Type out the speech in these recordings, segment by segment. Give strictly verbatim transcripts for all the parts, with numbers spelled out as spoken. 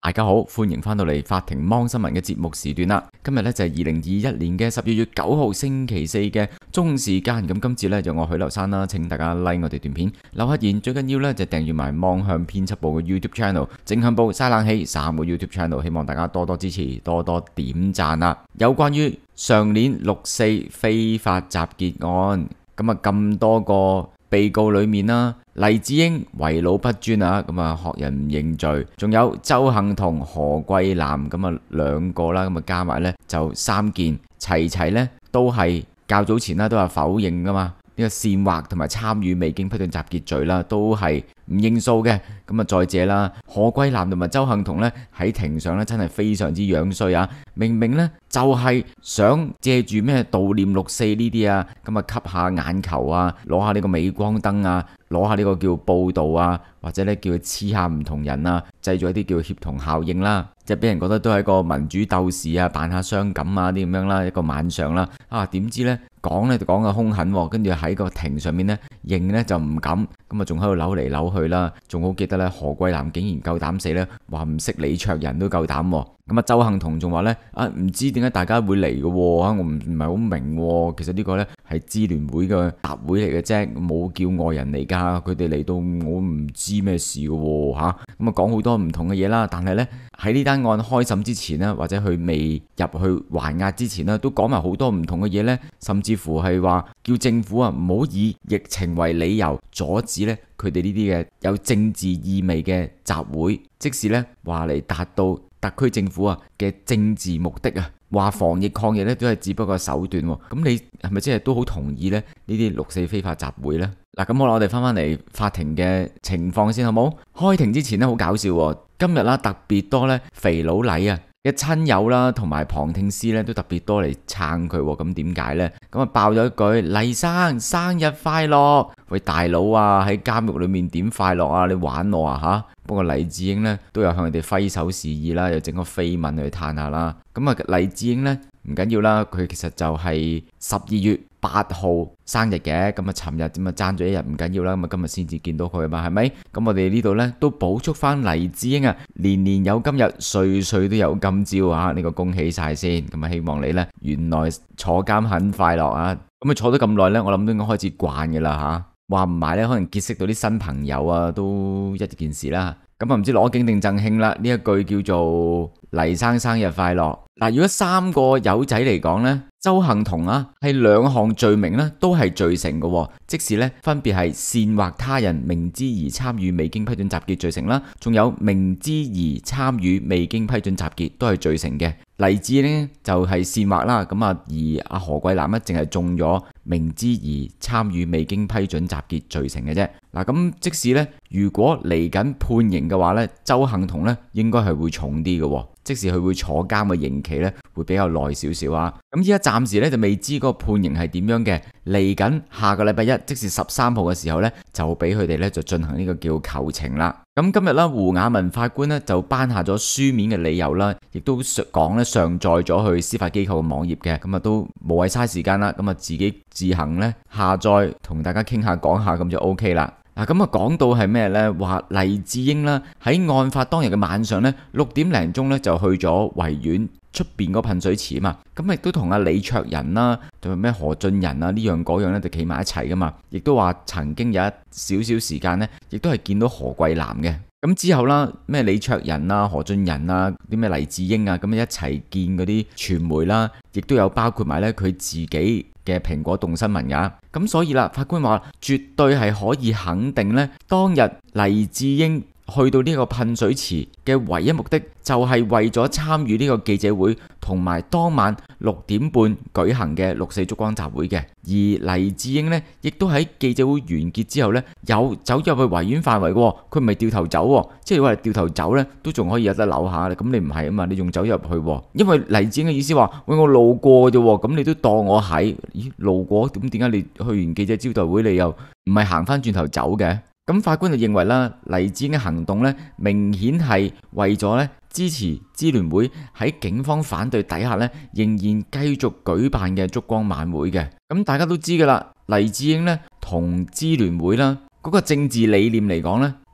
大家好，歡迎翻到嚟法庭芒新聞嘅節目時段啦。今日咧就係二零二一年嘅十二月九號星期四嘅中午時間。咁今次咧就我許留山啦，請大家 like 我哋段片，留下言，最緊要咧就訂閱埋芒向編輯部嘅 YouTube channel， 正向報嘥冷氣三個 YouTube channel， 希望大家多多支持，多多點讚啦。有關於上年六四非法集結案，咁啊咁多個被告裏面啦，黎智英為老不尊啊，咁啊學人唔認罪，仲有鄒幸彤、何桂藍咁啊兩個啦，咁啊加埋呢就三件，齊齊呢都係較早前啦都係否認噶嘛，呢個煽惑同埋參與未經批准集結罪啦，都係唔認數嘅。咁啊再者啦，何桂藍同埋鄒幸彤呢喺庭上呢真係非常之樣衰啊！明明呢就係想借住咩悼念六四呢啲啊，咁啊吸下眼球啊，攞下呢個鎂光燈啊，攞下呢個叫報導啊，或者咧叫佢黐下唔同人啊，製造一啲叫協同效應啦，即係俾人覺得都係一個民主鬥士啊，扮下傷感啊啲咁樣啦，一個晚上啦，啊點知呢講呢就講嘅兇狠，跟住喺個庭上面呢認呢就唔敢，咁啊仲喺度扭嚟扭去啦，仲好記得咧何桂藍竟然夠膽死咧，話唔識李卓人都夠膽，咁啊鄒幸彤仲話咧啊唔知點解大家會嚟嘅喎，我唔唔係好明喎，其實呢個咧係支聯會嘅集會嚟嘅啫，冇叫外人嚟㗎，佢哋嚟到我唔知咩事嘅喎嚇，咁啊講好多唔同嘅嘢啦，但係咧喺呢單案開審之前呢，或者佢未入去還押之前呢，都講埋好多唔同嘅嘢咧，甚至乎係話叫政府啊唔好以疫情為理由阻止咧佢哋呢啲嘅有政治意味嘅集會，即使咧話嚟達到特區政府啊嘅政治目的啊，話防疫抗疫咧都係只不過手段喎，咁你係咪即係都好同意咧呢啲六四非法集會呢？嗱，咁好啦，我哋翻翻嚟法庭嘅情況先好冇？開庭之前咧好搞笑喎，今日啦特別多咧肥佬黎啊嘅親友啦同埋旁聽師咧都特別多嚟撐佢，咁點解呢？咁啊爆咗一句黎生生日快樂，喂大佬啊喺監獄裏面點快樂啊？你玩我啊吓！不過黎智英呢都有向佢哋揮手示意啦，又整個飛吻去嘆下啦。咁啊黎智英呢唔緊要啦，佢其實就係十二月八號生日嘅，咁啊尋日點啊爭咗一日唔緊要啦，咁啊今日先至見到佢啊嘛，係咪？咁我哋呢度呢都補祝翻黎智英啊，年年有今日，歲歲都有今朝啊！呢個恭喜晒先，咁啊希望你呢原來坐監很快樂啊！咁啊坐咗咁耐呢，我諗都應該開始慣嘅啦吓。話唔埋咧，可能結識到啲新朋友啊，都一件事啦。咁啊，唔知攞景定贈慶啦？呢一句叫做黎生生日快樂。嗱，如果三個友仔嚟講呢，鄒幸彤啊，係兩項罪名呢都係罪成嘅，即是呢分別係煽惑他人明知而參與未經批准集結罪成啦，仲有明知而參與未經批准集結都係罪成嘅。黎智英呢就係煽惑啦，咁啊而阿何桂藍呢淨係中咗明知而參與未經批准集結罪成嘅啫。嗱，咁即使呢，如果嚟緊判刑嘅話呢，鄒幸彤呢應該係會重啲嘅，即使佢會坐監嘅刑期呢會比較耐少少啊。咁依家暫時呢就未知嗰個判刑係點樣嘅，嚟緊下個禮拜一，即是十三號嘅時候呢，就俾佢哋呢就進行呢個叫求情啦。咁今日啦，胡雅文法官呢就頒下咗書面嘅理由啦，亦都講呢上載咗去司法機構嘅網頁嘅，咁啊都無謂嘥時間啦，咁啊自己自行呢下載同大家傾下講下咁就 OK 啦。嗱，咁啊講到係咩呢？話黎智英啦喺案發當日嘅晚上呢，六點零鐘呢就去咗維園出邊嗰噴水池啊嘛，咁亦都同阿李卓人啦，同埋咩何俊仁啊呢樣嗰樣咧就企埋一齊噶嘛，亦都話曾經有一少少時間呢，亦都係見到何桂藍嘅。咁之後啦，咩李卓人啊、何俊仁啊、啲咩黎智英啊，咁一齊見嗰啲傳媒啦，亦都有包括埋咧佢自己嘅蘋果動新聞噶。咁所以啦，法官話絕對係可以肯定呢，當日黎智英去到呢個噴水池嘅唯一目的就係為咗參與呢個記者會同埋當晚六點半舉行嘅六四燭光集會嘅。而黎智英呢，亦都喺記者會完結之後呢，有走入去維園範圍嘅，佢唔係掉頭走，即係如果係掉頭走呢，都仲可以有得扭下。咁你唔係啊嘛，你仲走入去，因為黎智英嘅意思話，喂，我路過啫，咁你都當我係，咦，路過，咁點解你去完記者招待會你又唔係行翻轉頭走嘅？咁法官就認為啦，黎智英嘅行動咧，明顯係為咗咧支持支聯會喺警方反對底下咧，仍然繼續舉辦嘅燭光晚會嘅。咁大家都知噶啦，黎智英咧同支聯會啦嗰個政治理念嚟講咧，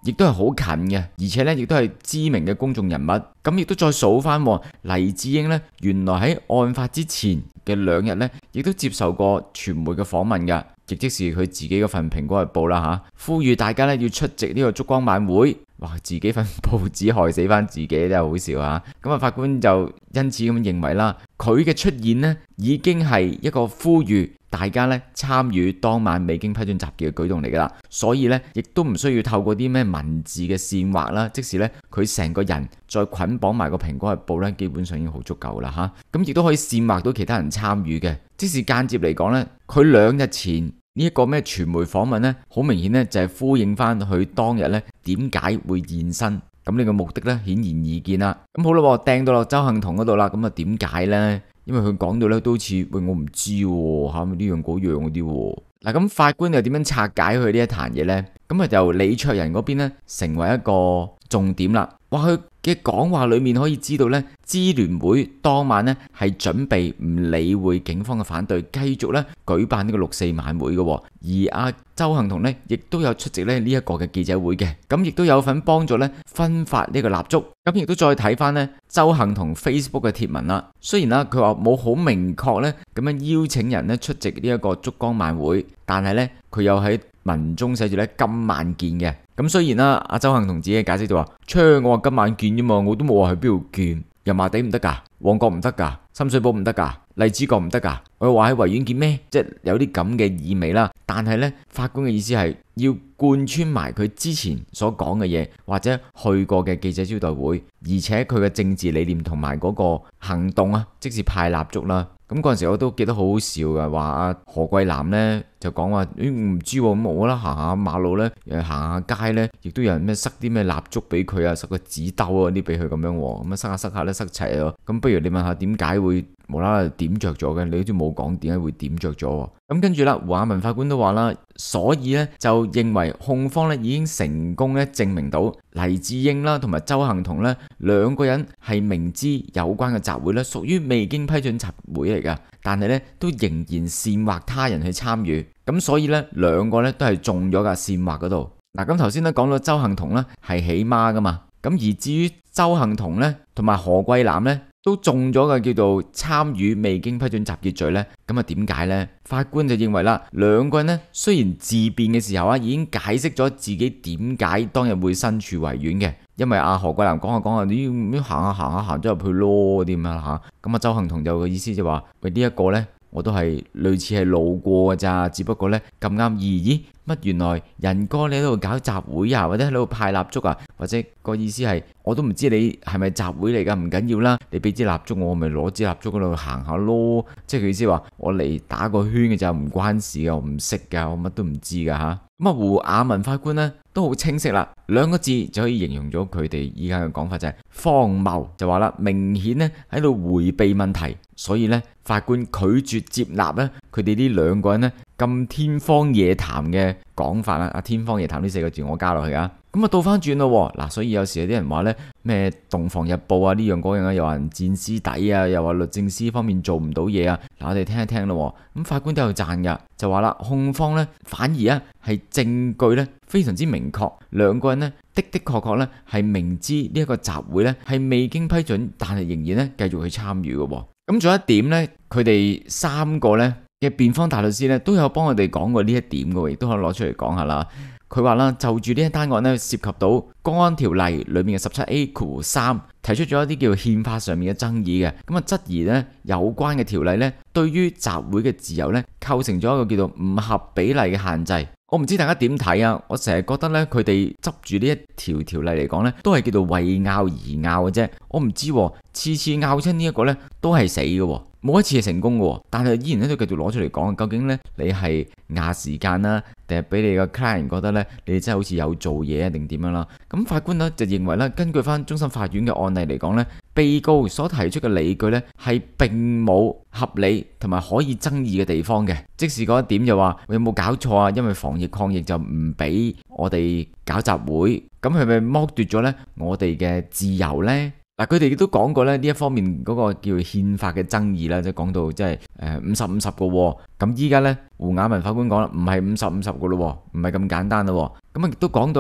亦都係好近嘅，而且咧亦都係知名嘅公眾人物。咁亦都再數翻黎智英咧，原來喺案發之前嘅兩日咧，亦都接受過傳媒嘅訪問㗎，亦即是佢自己嗰份《蘋果日報》啦嚇，呼籲大家咧要出席呢個燭光晚會。哇！自己份報紙害死翻自己，真係好笑啊！咁啊，法官就因此咁認為啦，佢嘅出現呢已經係一個呼籲大家咧參與當晚未經批准集結嘅舉動嚟㗎啦，所以咧亦都唔需要透過啲咩文字嘅煽惑啦，即使咧佢成個人再捆綁埋個《蘋果日報》咧，基本上已經好足夠啦嚇。咁亦都可以煽惑到其他人參與嘅，即使間接嚟講咧，佢兩日前呢一個咩傳媒訪問呢，好明顯呢就係呼應翻佢當日呢點解會現身，咁呢個目的呢顯然易見啦。咁好啦，掟到落鄒幸彤嗰度啦，咁啊點解呢？因為佢講到呢都好似喂我唔知喎嚇，呢樣嗰樣嗰啲喎。嗱，咁法官又點樣拆解佢呢一壇嘢呢？咁啊由李卓人嗰邊呢成為一個重點啦。話佢嘅講話裏面可以知道呢，支聯會當晚呢係準備唔理會警方嘅反對，繼續呢舉辦呢個六四晚會嘅。而阿鄒幸彤呢亦都有出席呢呢一個嘅記者會嘅，咁亦都有份幫助呢分發呢個蠟燭。咁亦都再睇翻呢鄒幸彤 Facebook 嘅貼文啦。雖然啦佢話冇好明確呢咁樣邀請人呢出席呢一個燭光晚會，但係呢佢有喺文中寫住呢今晚見嘅。咁雖然啦，阿鄒幸彤自己嘅解釋就話，切，我話今晚見啫嘛，我都冇話去邊度見，油麻地唔得噶，旺角唔得噶，深水埗唔得噶，荔枝角唔得噶，我又話喺維園見咩？即係有啲咁嘅意味啦。但係呢，法官嘅意思係要貫穿埋佢之前所講嘅嘢，或者去過嘅記者招待會，而且佢嘅政治理念同埋嗰個行動啊，即是派蠟燭啦。咁嗰陣時我都記得好好笑嘅，話阿何桂藍呢就講話，誒唔知喎，咁我啦行下馬路呢，誒行下街呢，亦都有人咩塞啲咩蠟燭俾佢啊，塞個紙兜啊啲俾佢咁樣，咁啊塞下塞下咧塞齊咯。咁不如你問下點解會無啦啦點着咗嘅？你好似冇講點解會點着咗。咁跟住啦，胡雅文法官都話啦，所以呢就認為控方呢已經成功咧證明到黎智英啦同埋鄒幸彤呢兩個人係明知有關嘅集會呢屬於未經批准集會嚟噶，但係呢都仍然煽惑他人去參與，咁所以呢兩個呢都係中咗噶煽惑嗰度。嗱，咁頭先都講到鄒幸彤呢係起孖噶嘛，咁而至於鄒幸彤呢同埋何桂藍呢都中咗嘅叫做參與未經批准集結罪呢。咁啊點解呢？法官就認為啦，兩個人呢雖然自辯嘅時候啊已經解釋咗自己點解當日會身處維園嘅，因為阿何桂藍講下講下，你要行下行下行咗入去咯啲咁樣吓，咁啊鄒幸彤就個意思就話，喂呢一個呢我都係類似係路過㗎咋，只不過呢咁啱咦咦乜原來仁哥你喺度搞集會啊，或者喺度派蠟燭啊，或者個意思係我都唔知你係咪集會嚟噶，唔緊要啦，你俾支蠟燭我，咪攞支蠟燭嗰度行下咯，即係佢意思話我嚟打個圈嘅就唔關事嘅，我唔識噶，我乜都唔知噶吓。咁啊胡雅文法官呢都好清晰啦，兩個字就可以形容咗佢哋依家嘅講法就係荒謬，就話啦明顯呢喺度迴避問題，所以呢法官拒絕接納呢佢哋呢兩個人呢咁天方夜譚嘅講法啦。啊天方夜譚呢四個字我加落去啊。咁啊倒翻轉咯嗱，所以有時有啲人話呢咩洞房日報啊呢樣嗰樣啊，又話人墊屍底啊，又話律政司方面做唔到嘢啊。嗱我哋聽一聽咯，咁法官都有讚噶，就話啦控方呢反而啊係證據呢非常之明確，兩個人呢的的確確呢係明知呢一個集會呢係未經批准，但係仍然呢繼續去參與嘅。咁仲有一點呢，佢哋三個呢嘅辯方大律師呢都有幫我哋講過呢一點嘅，亦都可以攞出嚟講下啦。佢話啦，就住呢一單案呢，涉及到公安條例裏面嘅十七 A 括弧三，提出咗一啲叫憲法上面嘅爭議嘅，咁啊質疑呢有關嘅條例呢，對於集會嘅自由呢，構成咗一個叫做唔合比例嘅限制。我唔知大家點睇啊，我成日覺得呢，佢哋執住呢一條條例嚟講呢，都係叫做為拗而拗嘅啫。我唔知次次拗親呢一個呢，都係死嘅。冇一次係成功嘅，但係依然咧都繼續攞出嚟講，究竟咧你係壓時間啦，定係俾你個 client 覺得咧你真係好似有做嘢啊，定點樣啦？咁法官呢就認為咧，根據翻終審法院嘅案例嚟講咧，被告所提出嘅理據咧係並冇合理同埋可以爭議嘅地方嘅，即是嗰一點就話有冇搞錯啊？因為防疫抗疫就唔俾我哋搞集會，咁係咪剝奪咗咧我哋嘅自由呢？嗱，佢哋亦都講過咧呢一方面嗰個叫憲法嘅爭議啦，即係講到即係誒五十五十個，咁依家咧胡雅文法官講啦，唔係五十五十個咯，唔係咁簡單咯，咁啊亦都講到啦，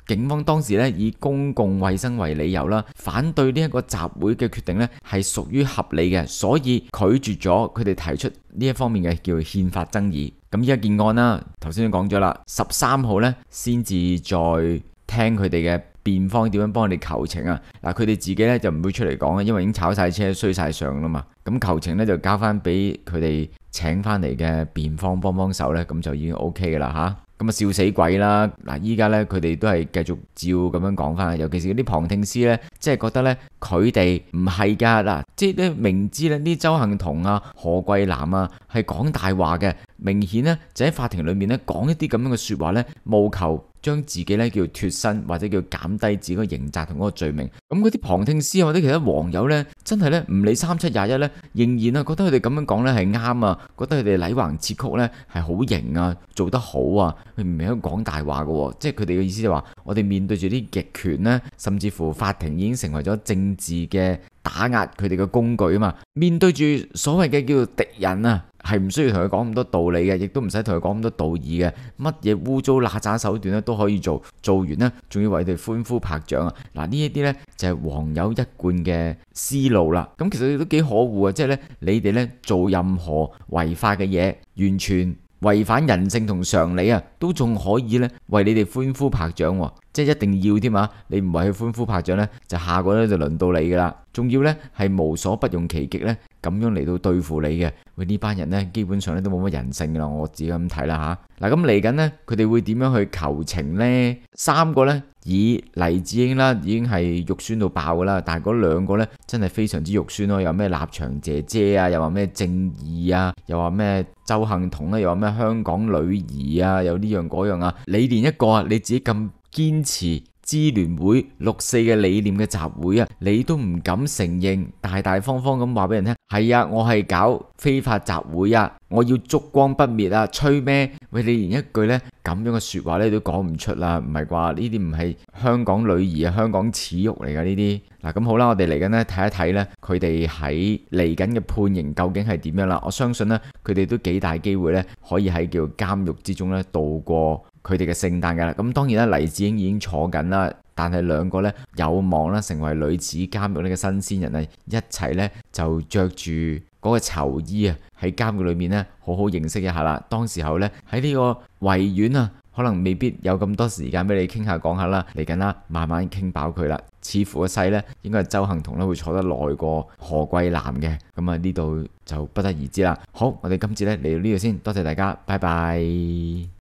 警方當時咧以公共衛生為理由啦，反對呢一個集會嘅決定咧係屬於合理嘅，所以拒絕咗佢哋提出呢一方面嘅叫憲法爭議。咁依家件案啦，頭先都講咗啦，十三號咧先至再聽佢哋嘅辯方點樣幫佢哋求情啊。嗱，佢哋自己咧就唔會出嚟講啊，因為已經炒晒車衰晒相啦嘛。咁求情咧就交翻俾佢哋請翻嚟嘅辯方幫幫手咧，咁就已經 O K 噶啦吓。咁啊笑死鬼啦！嗱，依家咧佢哋都係繼續照咁樣講翻，尤其是嗰啲旁聽師咧，即係覺得咧佢哋唔係噶嗱，即係咧明知咧啲鄒幸彤啊、何桂藍啊係講大話嘅，明顯咧就喺法庭裏面咧講一啲咁樣嘅説話咧，務求將自己咧叫脫身或者叫減低自己個刑責同嗰個罪名。咁嗰啲旁聽師或者其他網友咧，真係咧唔理三七廿一咧，仍然啊覺得佢哋咁樣講咧係啱啊，覺得佢哋禮橫切曲咧係好型啊，做得好啊，佢唔係喺度講大話嘅，即係佢哋嘅意思就話，我哋面對住啲極權咧，甚至乎法庭已經成為咗政治嘅打壓佢哋嘅工具啊嘛，面對住所謂嘅叫做敵人啊，係唔需要同佢講咁多道理嘅，亦都唔使同佢講咁多道義嘅，乜嘢污糟邋遢手段咧都可以做，做完呢仲要為佢哋歡呼拍掌啊！嗱，呢一啲呢就係黃友一貫嘅思路啦。咁其實都幾可惡啊，即係呢，你哋呢做任何違法嘅嘢，完全違反人性同常理啊，都仲可以呢為你哋歡呼拍掌喎，即係一定要添啊！你唔為佢歡呼拍掌呢，就下個呢就輪到你噶啦，仲要呢係無所不用其極呢，咁樣嚟到對付你嘅。喂，呢班人呢，基本上咧都冇乜人性噶啦，我自己咁睇啦吓。嗱，咁嚟緊呢，佢哋會點樣去求情呢？三個呢，以黎智英啦，已經係肉酸到爆噶啦，但係嗰兩個呢，真係非常之肉酸咯。有咩立場姐姐啊，又話咩正義啊，又話咩鄒幸彤啦，又話咩香港女兒啊，有呢樣嗰樣啊。你連一個啊，你自己咁堅持支聯會六四嘅理念嘅集會啊，你都唔敢承認，大大方方咁話俾人聽，係啊，我係搞非法集會啊，我要燭光不滅啊，吹咩？喂，你連一句呢咁樣嘅說話呢都講唔出啦，唔係啩？呢啲唔係香港女兒啊，香港恥辱嚟噶呢啲。嗱，咁好啦，我哋嚟緊呢睇一睇呢，佢哋喺嚟緊嘅判刑究竟係點樣啦？我相信呢，佢哋都幾大機會呢，可以喺叫監獄之中呢度過佢哋嘅聖誕噶啦。咁當然啦，黎智英已經坐緊啦，但係兩個呢，有望啦成為女子監獄呢個新鮮人啊，一齊呢，就着住嗰個囚衣啊，喺監獄裏面呢，好好認識一下啦。當時候呢，喺呢個維園啊，可能未必有咁多時間俾你傾下講下啦，嚟緊啦，慢慢傾飽佢啦。似乎個勢呢，應該係鄒幸彤咧會坐得耐過何桂藍嘅，咁啊呢度就不得而知啦。好，我哋今次呢嚟到呢度先，多謝大家，拜拜。